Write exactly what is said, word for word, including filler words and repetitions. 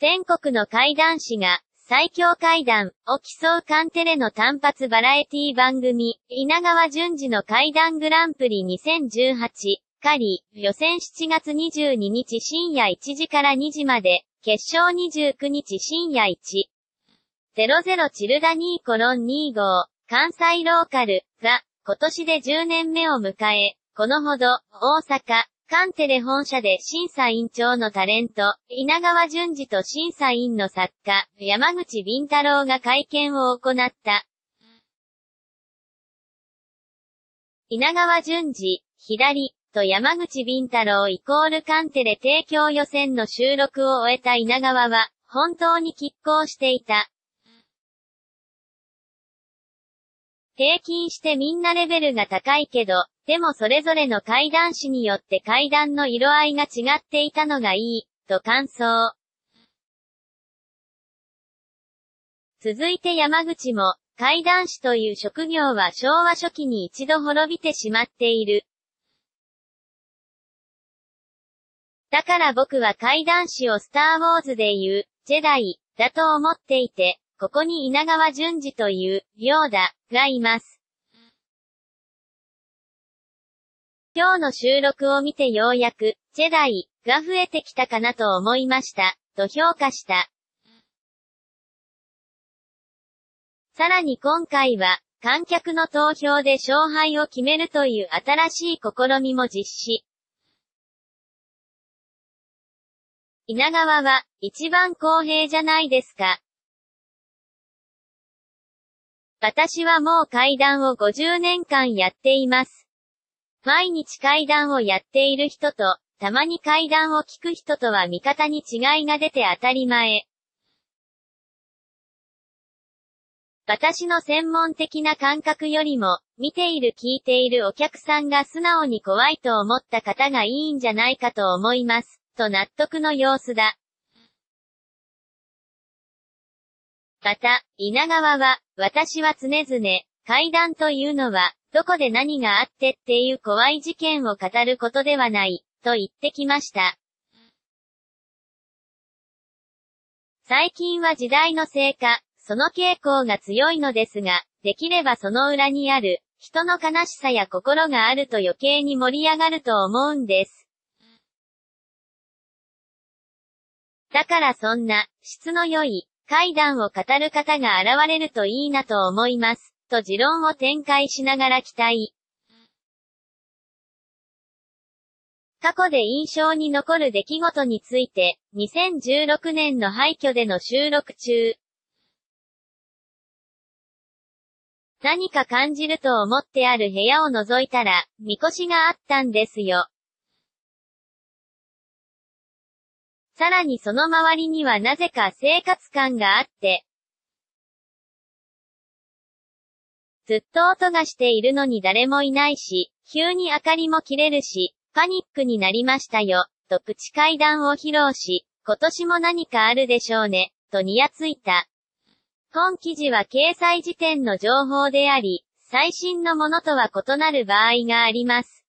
全国の怪談師が、最強怪談を競うカンテレの単発バラエティ番組、稲川淳二の怪談グランプリにせんじゅうはち、カリ、予選しちがつにじゅうににち深夜いちじからにじまで、決勝にじゅうくにち深夜いちじチルダ にコロンにご 関西ローカルが、今年でじゅうねんめを迎え、このほど、大阪、カンテレ本社で審査委員長のタレント、稲川淳二と審査委員の作家、山口敏太郎が会見を行った。稲川淳二、左、と山口敏太郎イコールカンテレ提供予選の収録を終えた稲川は、本当に拮抗していた。平均してみんなレベルが高いけど、でもそれぞれの怪談師によって怪談の色合いが違っていたのがいい、と感想。続いて山口も、怪談師という職業は昭和初期に一度滅びてしまっている。だから僕は怪談師をスターウォーズで言う、ジェダイ、だと思っていて、ここに稲川淳二という、ヨーダ、がいます。今日の収録を見てようやく、ジェダイ、が増えてきたかなと思いました、と評価した。さらに今回は、観客の投票で勝敗を決めるという新しい試みも実施。稲川は、一番公平じゃないですか。私はもう怪談をごじゅうねんかんやっています。毎日怪談をやっている人と、たまに怪談を聞く人とは見方に違いが出て当たり前。私の専門的な感覚よりも、見ている聞いているお客さんが素直に怖いと思った方がいいんじゃないかと思います、と納得の様子だ。また、稲川は、私は常々、怪談というのは、どこで何があってっていう怖い事件を語ることではない、と言ってきました。最近は時代のせいか、その傾向が強いのですが、できればその裏にある、人の悲しさや心があると余計に盛り上がると思うんです。だからそんな、質の良い、怪談を語る方が現れるといいなと思います、と持論を展開しながら期待。過去で印象に残る出来事について、にせんじゅうろくねんの廃墟での収録中。何か感じると思ってある部屋を覗いたら、みこしがあったんですよ。さらにその周りにはなぜか生活感があって、ずっと音がしているのに誰もいないし、急に明かりも切れるし、パニックになりましたよ、とプチ怪談を披露し、今年も何かあるでしょうね、とにやついた。本記事は掲載時点の情報であり、最新のものとは異なる場合があります。